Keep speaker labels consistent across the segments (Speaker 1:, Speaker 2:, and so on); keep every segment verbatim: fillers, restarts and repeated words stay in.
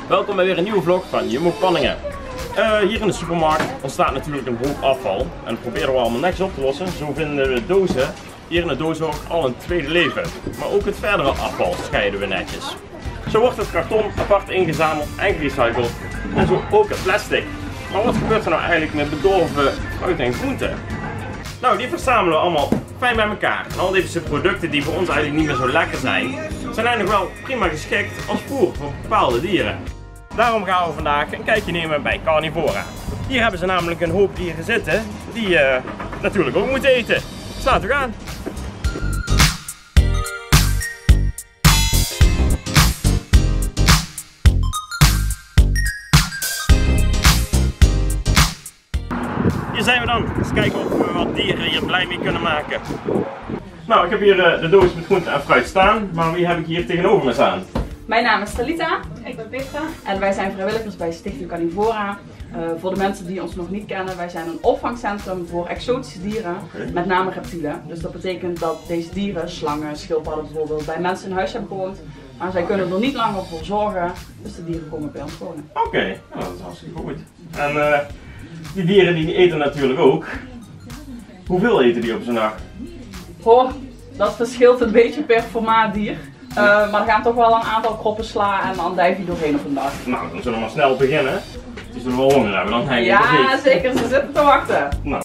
Speaker 1: Welkom bij weer een nieuwe vlog van Jumbo Panningen. Uh, hier in de supermarkt ontstaat natuurlijk een hoop afval en dat proberen we allemaal netjes op te lossen. Zo vinden we de dozen hier in de doos ook al een tweede leven. Maar ook het verdere afval scheiden we netjes. Zo wordt het karton apart ingezameld en gerecycled en zo ook het plastic. Maar wat gebeurt er nou eigenlijk met bedorven fruit en groenten? Nou, die verzamelen we allemaal fijn bij elkaar. En al deze producten die voor ons eigenlijk niet meer zo lekker zijn, zijn eigenlijk wel prima geschikt als voer voor bepaalde dieren. Daarom gaan we vandaag een kijkje nemen bij Carnivora. Hier hebben ze namelijk een hoop dieren zitten die je uh, natuurlijk ook moet eten. Dus laten we gaan. Hier zijn we dan. Eens kijken of we wat dieren hier blij mee kunnen maken. Nou, ik heb hier uh, de doos met groente en fruit staan, maar wie heb ik hier tegenover me staan?
Speaker 2: Mijn naam is Talita, ik ben Petra en wij zijn vrijwilligers bij Stichting Carnivora. Uh, voor de mensen die ons nog niet kennen, wij zijn een opvangcentrum voor exotische dieren, okay. Met name reptielen. Dus dat betekent dat deze dieren, slangen, schildpadden bijvoorbeeld, bij mensen in huis hebben gewoond. Maar zij kunnen er niet langer voor zorgen, dus de dieren komen bij ons wonen.
Speaker 1: Oké, okay. Nou, dat is hartstikke goed. En uh, die dieren die eten natuurlijk ook. Hoeveel eten die op zo'n dag?
Speaker 2: Oh, dat verschilt een beetje per formaatdier. Uh, maar er gaan toch wel een aantal kroppen sla en andijvie doorheen op een dag.
Speaker 1: Nou, dan zullen we maar snel beginnen. Het is er wel honger hebben, dan hang je
Speaker 2: Ja,
Speaker 1: vergeet.
Speaker 2: Zeker, ze zitten te wachten.
Speaker 1: Nou.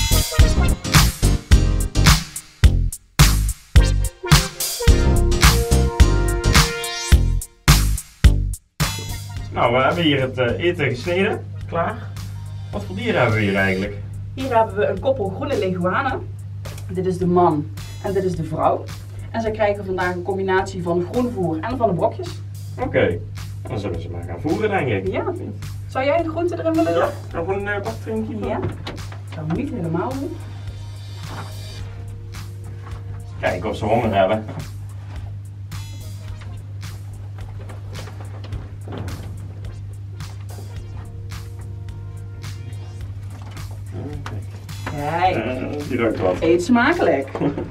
Speaker 1: Nou, we hebben hier het uh, eten gesneden. Klaar. Wat voor dieren hebben we hier eigenlijk?
Speaker 2: Hier hebben we een koppel groene leguanen. Dit is de man en dit is de vrouw. En zij krijgen vandaag een combinatie van groenvoer en van de brokjes.
Speaker 1: Oké, okay. Dan zullen ze maar gaan voeren denk ik.
Speaker 2: Ja. Zou jij de groente erin willen doen?
Speaker 1: Ja, nog een uh, bakdrinkje.
Speaker 2: Ja. Dat moet niet helemaal doen.
Speaker 1: Kijken of ze honger hebben.
Speaker 2: Kijk,
Speaker 1: uh, die ruikt wat.
Speaker 2: Eet smakelijk.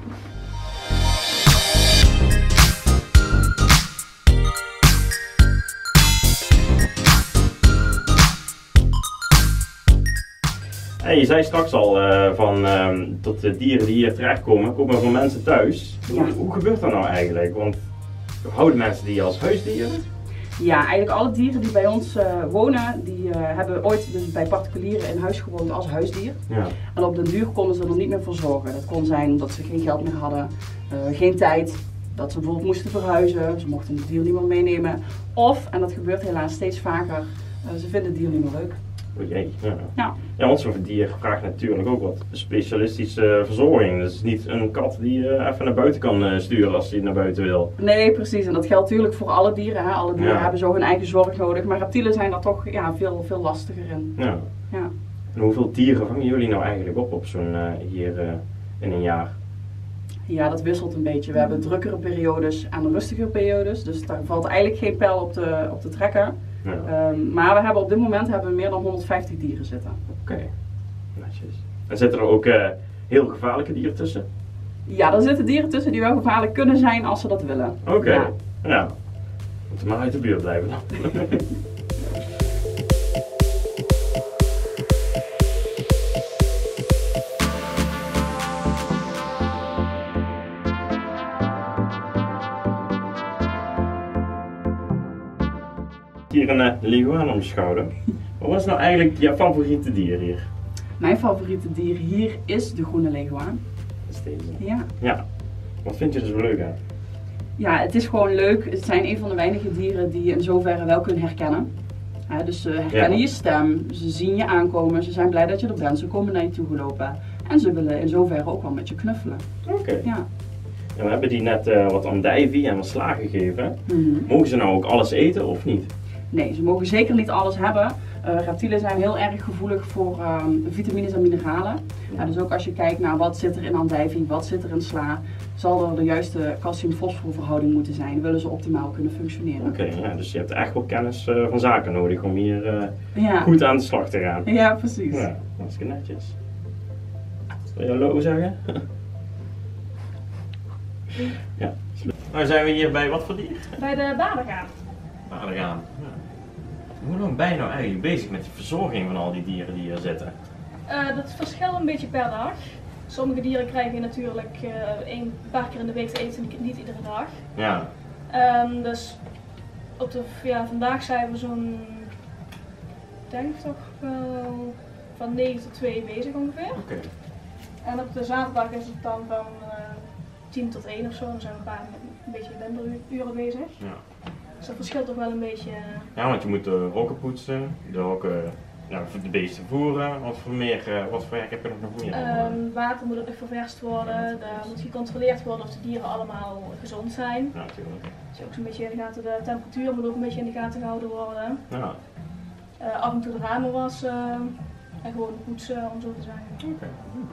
Speaker 1: Hey, je zei straks al uh, van uh, dat de dieren die hier terechtkomen, komen van mensen thuis. Ja. Hoe, hoe gebeurt dat nou eigenlijk? Want houden mensen die als huisdieren?
Speaker 2: Ja, eigenlijk alle dieren die bij ons uh, wonen, die uh, hebben ooit dus bij particulieren in huis gewoond als huisdier. Ja. En op den duur konden ze er niet meer voor zorgen. Dat kon zijn omdat ze geen geld meer hadden, uh, geen tijd, dat ze bijvoorbeeld moesten verhuizen, ze mochten het dier niet meer meenemen. Of, en dat gebeurt helaas steeds vaker, uh, ze vinden het dier niet meer leuk.
Speaker 1: O jee, ja.
Speaker 2: Ja.
Speaker 1: Ja, want zo'n dier vraagt natuurlijk ook wat specialistische verzorging. Dus niet een kat die je even naar buiten kan uh, sturen als hij naar buiten wil.
Speaker 2: Nee, precies. En dat geldt natuurlijk voor alle dieren. Hè. Alle dieren ja. hebben zo hun eigen zorg nodig. Maar reptielen zijn daar toch ja, veel, veel lastiger in.
Speaker 1: Ja.
Speaker 2: Ja.
Speaker 1: En hoeveel dieren vangen jullie nou eigenlijk op op zo'n uh, hier uh, in een jaar?
Speaker 2: Ja, dat wisselt een beetje. We hebben drukkere periodes en rustigere periodes. Dus daar valt eigenlijk geen pijl op te, op te trekken. Ja. Um, maar we hebben op dit moment hebben we meer dan honderdvijftig dieren zitten.
Speaker 1: Oké, okay. Netjes. En zitten er ook uh, heel gevaarlijke dieren tussen?
Speaker 2: Ja, er zitten dieren tussen die wel gevaarlijk kunnen zijn als ze dat willen.
Speaker 1: Oké, okay. Ja. Ja. Moeten maar uit de buurt blijven dan. Hier een uh, leguaan om je schouder. Wat is nou eigenlijk je favoriete dier hier?
Speaker 2: Mijn favoriete dier hier is de groene leguaan.
Speaker 1: Dat is deze?
Speaker 2: Ja.
Speaker 1: Ja. Wat vind je er zo leuk aan?
Speaker 2: Ja, het is gewoon leuk. Het zijn een van de weinige dieren die je in zoverre wel kunnen herkennen. Ja, dus ze herkennen ja. je stem, ze zien je aankomen, ze zijn blij dat je er bent, ze komen naar je toe gelopen. En ze willen in zoverre ook wel met je knuffelen.
Speaker 1: Oké. Okay.
Speaker 2: Ja.
Speaker 1: En we hebben die net uh, wat andijvie en wat sla gegeven.
Speaker 2: Mm-hmm.
Speaker 1: Mogen ze nou ook alles eten of niet?
Speaker 2: Nee, ze mogen zeker niet alles hebben. Uh, reptielen zijn heel erg gevoelig voor um, vitamines en mineralen. Ja. Ja, dus ook als je kijkt naar wat zit er in andijvie, wat zit er in sla, zal er de juiste calcium-fosforverhouding moeten zijn. Willen ze optimaal kunnen functioneren.
Speaker 1: Oké, okay, ja, dus je hebt echt wel kennis uh, van zaken nodig om hier uh,
Speaker 2: ja.
Speaker 1: goed aan de slag te gaan.
Speaker 2: Ja, precies.
Speaker 1: Ja, hartstikke netjes. Wil je hallo zeggen? Ja. Nou zijn we hier bij wat voor dier?
Speaker 3: Bij de badegaan.
Speaker 1: Badegaan. Ja. hoe lang ben je nou eigenlijk bezig met de verzorging van al die dieren die hier zitten?
Speaker 3: Uh, dat verschilt een beetje per dag. Sommige dieren krijgen natuurlijk uh, een paar keer in de week te eten, niet iedere dag.
Speaker 1: Ja.
Speaker 3: Um, dus op de, ja, vandaag zijn we zo'n, ik denk toch wel van negen tot twee bezig ongeveer.
Speaker 1: Oké. Okay.
Speaker 3: En op de zaterdag is het dan van uh, tien tot één of zo, dan zijn we een paar een beetje minder uren bezig.
Speaker 1: Ja.
Speaker 3: Dus dat verschilt toch wel een beetje. Uh...
Speaker 1: Ja, want je moet de hokken poetsen, de hokken, ja, de beesten voeren. Wat voor meer, uh, wat voor werk heb je nog meer?
Speaker 3: Um, water moet ook nog ververst worden, daar moet gecontroleerd worden of de dieren allemaal gezond zijn.
Speaker 1: Ja, natuurlijk.
Speaker 3: Dus ook zo'n beetje in de gaten, de temperatuur moet ook een beetje in de gaten gehouden worden.
Speaker 1: Ja.
Speaker 3: Uh, af en toe de ramen wassen en gewoon poetsen om zo te zijn.
Speaker 1: Oké. Okay.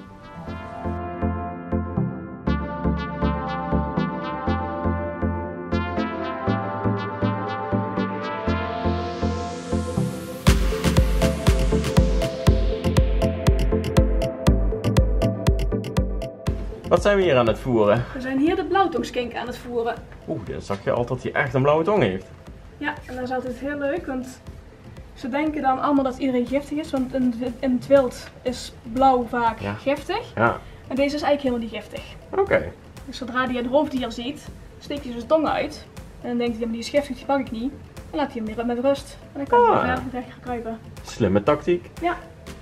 Speaker 1: Wat zijn we hier aan het voeren?
Speaker 3: We zijn hier de blauwtongskink aan het voeren.
Speaker 1: Oeh, dan zag je altijd dat hij echt een blauwe tong heeft.
Speaker 3: Ja, en dat is altijd heel leuk, want ze denken dan allemaal dat iedereen giftig is, want in, in het wild is blauw vaak ja. giftig.
Speaker 1: Ja.
Speaker 3: En deze is eigenlijk helemaal niet giftig.
Speaker 1: Oké. Okay.
Speaker 3: Dus zodra hij een roofdier ziet, steekt hij zijn tong uit. En dan denkt hij, die is giftig, die pak ik niet. Dan laat hij hem weer met rust. En dan kan hij ah. weer verder weg kruipen.
Speaker 1: Slimme tactiek.
Speaker 3: Ja.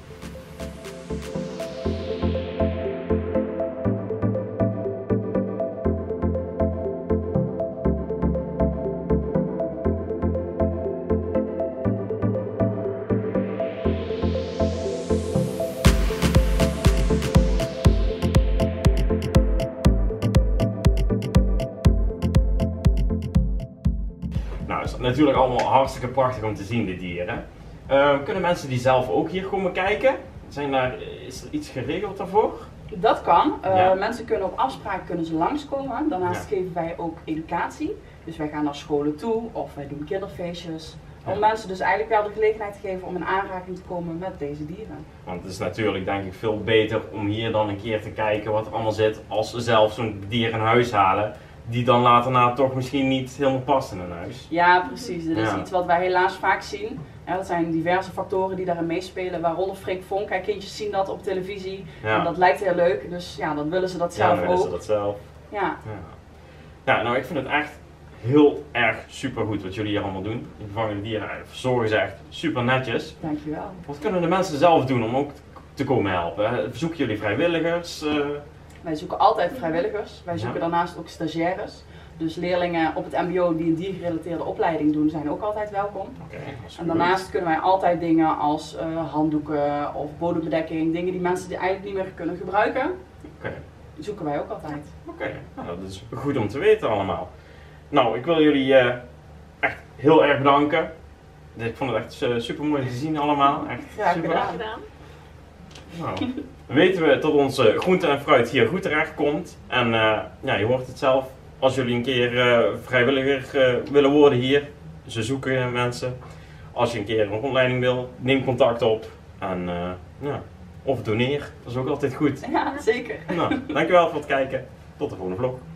Speaker 1: Nou, het is natuurlijk allemaal hartstikke prachtig om te zien, de dieren. Uh, kunnen mensen die zelf ook hier komen kijken? Zijn daar, is er iets geregeld daarvoor?
Speaker 2: Dat kan. Uh, ja. Mensen kunnen op afspraak kunnen ze langskomen. Daarnaast ja. geven wij ook educatie. Dus wij gaan naar scholen toe of wij doen kinderfeestjes. Ja. Om mensen dus eigenlijk wel de gelegenheid te geven om in aanraking te komen met deze dieren.
Speaker 1: Want het is natuurlijk denk ik veel beter om hier dan een keer te kijken wat er allemaal zit als ze zelf zo'n dier in huis halen. Die dan later na toch misschien niet helemaal past in een huis.
Speaker 2: Ja, precies. Dat is ja. iets wat wij helaas vaak zien. Ja, dat zijn diverse factoren die daarin meespelen, waaronder Freek Vonk. Kijk, kindjes zien dat op televisie ja. en dat lijkt heel leuk. Dus ja, dan willen ze dat zelf
Speaker 1: ja,
Speaker 2: dan
Speaker 1: willen
Speaker 2: ook.
Speaker 1: Ze dat zelf.
Speaker 2: Ja.
Speaker 1: Ja. Ja, nou ik vind het echt heel erg super goed wat jullie hier allemaal doen. Je vervangen de dieren, verzorgen ze echt super netjes.
Speaker 2: Dankjewel.
Speaker 1: Wat kunnen de mensen zelf doen om ook te komen helpen? Verzoeken jullie vrijwilligers? Uh...
Speaker 2: Wij zoeken altijd vrijwilligers. Wij zoeken ja. daarnaast ook stagiaires. Dus leerlingen op het mbo die een diergerelateerde opleiding doen, zijn ook altijd welkom.
Speaker 1: Okay,
Speaker 2: en daarnaast goed. kunnen wij altijd dingen als uh, handdoeken of bodembedekking, dingen die mensen die eigenlijk niet meer kunnen gebruiken,
Speaker 1: okay.
Speaker 2: die zoeken wij ook altijd.
Speaker 1: Oké, okay. nou, dat is goed om te weten allemaal. Nou, ik wil jullie uh, echt heel erg bedanken. Ik vond het echt uh, super mooi te zien allemaal. Echt
Speaker 2: Graag
Speaker 1: super
Speaker 2: gedaan.
Speaker 1: Nou, dan weten we dat onze groente en fruit hier goed terecht komt. En uh, ja, je hoort het zelf. Als jullie een keer uh, vrijwilliger uh, willen worden hier, ze zoeken mensen. Als je een keer een rondleiding wil, neem contact op. En uh, ja, of doneer, dat is ook altijd goed.
Speaker 2: Ja, zeker.
Speaker 1: Nou, dankjewel voor het kijken. Tot de volgende vlog.